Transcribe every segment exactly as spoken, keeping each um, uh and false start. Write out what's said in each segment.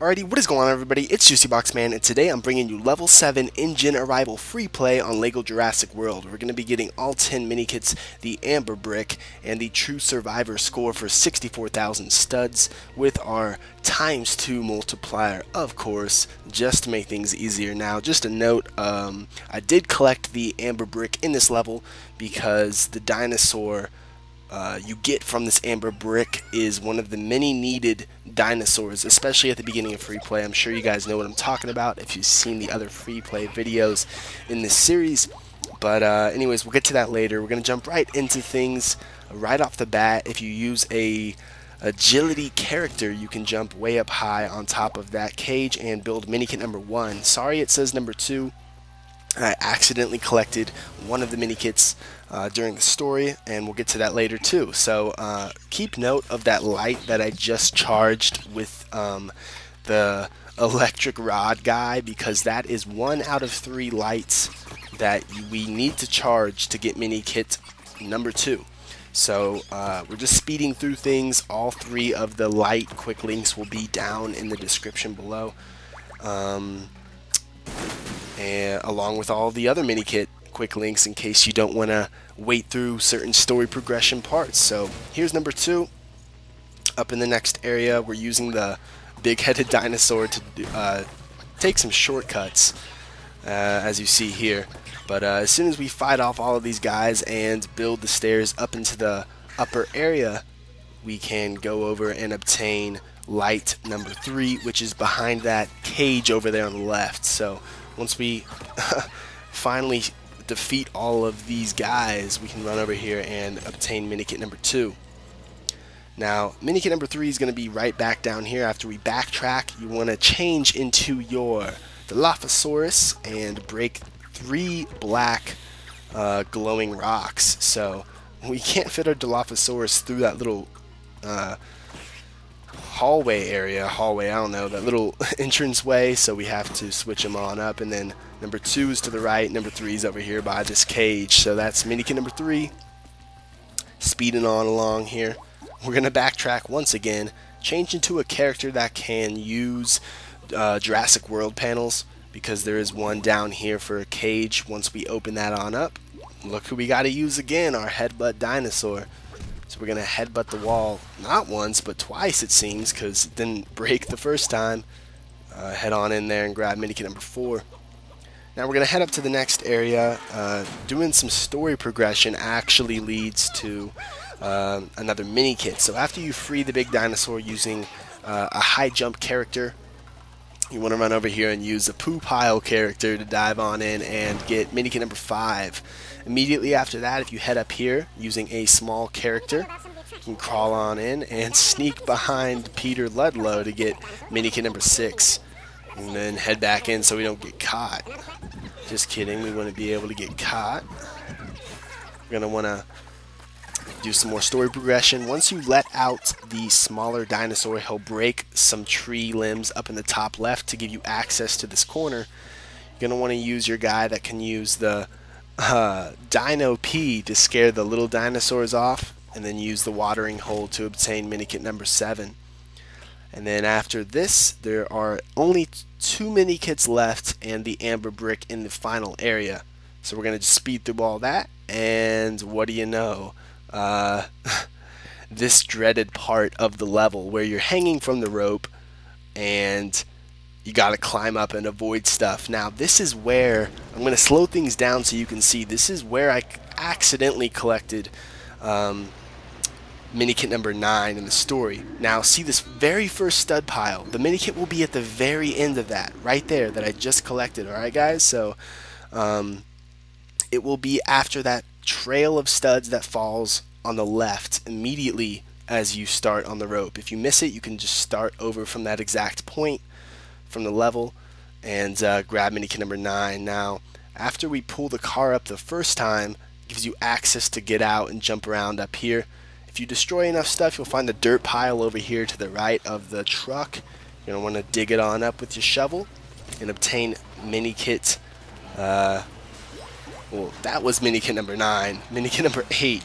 Alrighty, what is going on everybody? It's JuicyBoxMan, and today I'm bringing you Level seven Engine Arrival free play on LEGO Jurassic World. We're going to be getting all ten mini-kits, the Amber Brick, and the True Survivor score for sixty-four thousand studs with our times two multiplier, of course, just to make things easier. Now, just a note, um, I did collect the Amber Brick in this level because the dinosaur Uh, you get from this Amber Brick is one of the many needed dinosaurs, especially at the beginning of free play. I'm sure you guys know what I'm talking about if you've seen the other free play videos in this series. But uh, anyways, we'll get to that later. We're going to jump right into things right off the bat. If you use a agility character, you can jump way up high on top of that cage and build mini-kit number one. Sorry it says number two. I accidentally collected one of the mini-kits uh, during the story, and we'll get to that later too. So uh, keep note of that light that I just charged with um, the electric rod guy, because that is one out of three lights that we need to charge to get mini-kit number two. So uh, we're just speeding through things. All three of the light quick links will be down in the description below. Um, and along with all the other mini-kit quick links in case you don't want to wait through certain story progression parts. So here's number two. Up in the next area, we're using the big-headed dinosaur to uh, take some shortcuts, uh, as you see here. But uh, as soon as we fight off all of these guys and build the stairs up into the upper area, we can go over and obtain light number three, which is behind that cage over there on the left. So once we finally defeat all of these guys, we can run over here and obtain mini-kit number two. Now, mini-kit number three is going to be right back down here. After we backtrack, you want to change into your Dilophosaurus and break three black uh, glowing rocks. So we can't fit our Dilophosaurus through that little uh, hallway area, hallway, I don't know, that little entrance way, so we have to switch them on up. And then number two is to the right, number three is over here by this cage. So that's mini-kit number three, speeding on along here. We're going to backtrack once again, change into a character that can use uh, Jurassic World panels, because there is one down here for a cage. Once we open that on up, look who we got to use again, our Headbutt Dinosaur. So we're going to headbutt the wall, not once, but twice it seems, because it didn't break the first time. Uh, head on in there and grab mini-kit number four. Now we're going to head up to the next area. Uh, doing some story progression actually leads to uh, another mini-kit. So after you free the big dinosaur using uh, a high jump character, you want to run over here and use a poo pile character to dive on in and get mini-kit number five. Immediately after that, if you head up here using a small character, you can crawl on in and sneak behind Peter Ludlow to get mini-kit number six. And then head back in so we don't get caught. Just kidding, we want to be able to get caught. We're going to want to do some more story progression. Once you let out the smaller dinosaur, he'll break some tree limbs up in the top left to give you access to this corner. You're going to want to use your guy that can use the uh, Dino P to scare the little dinosaurs off, and then use the watering hole to obtain mini-kit number seven. And then after this, there are only two mini-kits left and the Amber Brick in the final area. So we're going to just speed through all that, and what do you know? Uh, this dreaded part of the level where you're hanging from the rope and you gotta climb up and avoid stuff. Now this is where I'm gonna slow things down so you can see. This is where I accidentally collected um, mini-kit number nine in the story. Now see this very first stud pile, the mini-kit will be at the very end of that right there that I just collected. Alright guys, so um, it will be after that trail of studs that falls on the left immediately as you start on the rope. If you miss it, you can just start over from that exact point from the level and uh, grab mini-kit number nine. Now after we pull the car up the first time, it gives you access to get out and jump around up here. If you destroy enough stuff, you'll find the dirt pile over here to the right of the truck. You're going to want to dig it on up with your shovel and obtain mini-kit uh, well, that was mini-kit number nine. Mini-kit number eight,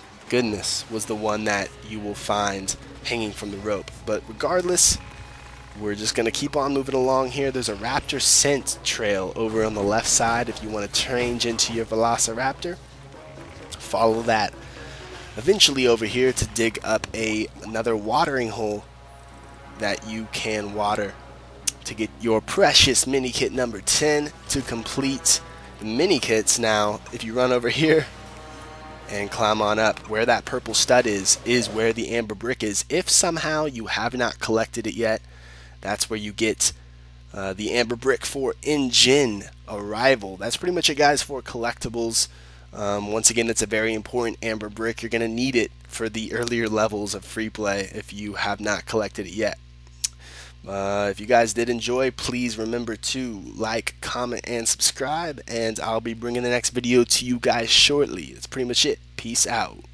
goodness, was the one that you will find hanging from the rope. But regardless, we're just going to keep on moving along here. There's a raptor scent trail over on the left side if you want to change into your Velociraptor. Follow that. Eventually over here to dig up a another watering hole that you can water to get your precious mini kit number ten to complete the mini kits. Now if you run over here and climb on up, where that purple stud is is where the amber brick is. If somehow you have not collected it yet, that's where you get uh, the amber brick for Engine Arrival. That's pretty much it, guys, for collectibles. Um, once again, it's a very important amber brick. You're going to need it for the earlier levels of free play if you have not collected it yet. Uh, if you guys did enjoy, please remember to like, comment, and subscribe, and I'll be bringing the next video to you guys shortly. That's pretty much it. Peace out.